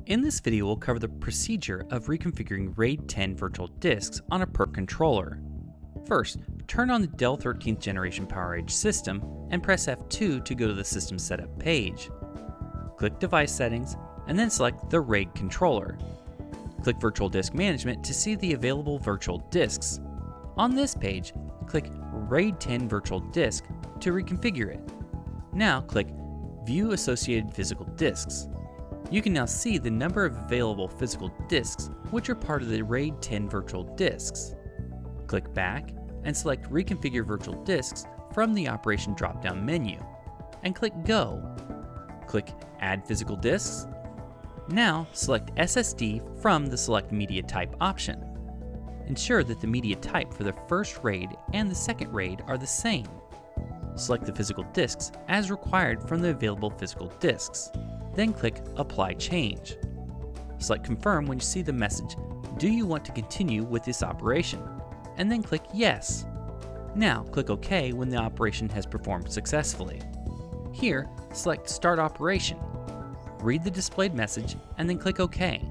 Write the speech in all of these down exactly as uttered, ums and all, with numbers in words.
In this video, we'll cover the procedure of reconfiguring RAID ten virtual disks on a PERC controller. First, turn on the Dell thirteenth generation PowerEdge system and press F two to go to the System Setup page. Click Device Settings and then select the RAID controller. Click Virtual Disk Management to see the available virtual disks. On this page, click RAID ten Virtual Disk to reconfigure it. Now click View Associated Physical Disks. You can now see the number of available physical disks which are part of the RAID ten virtual disks. Click back and select Reconfigure Virtual Disks from the Operation drop-down menu, and click Go. Click Add Physical Disks. Now select S S D from the Select Media Type option. Ensure that the media type for the first RAID and the second RAID are the same. Select the physical disks as required from the available physical disks. Then click Apply Change. Select Confirm when you see the message, "Do you want to continue with this operation?" and then click Yes. Now click OK when the operation has performed successfully. Here, select Start Operation. Read the displayed message and then click OK.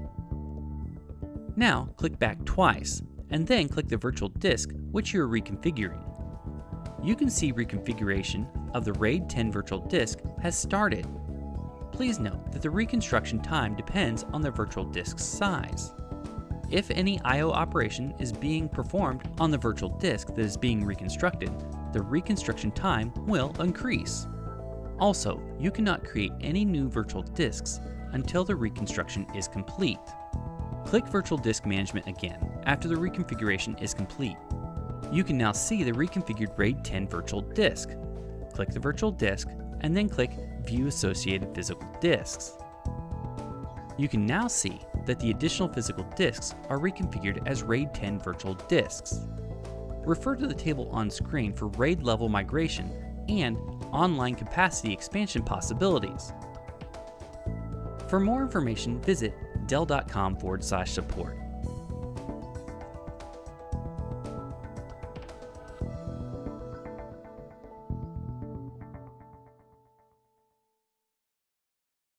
Now click back twice and then click the virtual disk which you are reconfiguring. You can see reconfiguration of the RAID ten virtual disk has started. Please note that the reconstruction time depends on the virtual disk's size. If any I O operation is being performed on the virtual disk that is being reconstructed, the reconstruction time will increase. Also, you cannot create any new virtual disks until the reconstruction is complete. Click Virtual Disk Management again after the reconfiguration is complete. You can now see the reconfigured RAID ten virtual disk. Click the virtual disk and then click View Associated Physical Disks. You can now see that the additional physical disks are reconfigured as RAID ten virtual disks. Refer to the table on screen for RAID level migration and online capacity expansion possibilities. For more information, visit dell dot com forward slash support.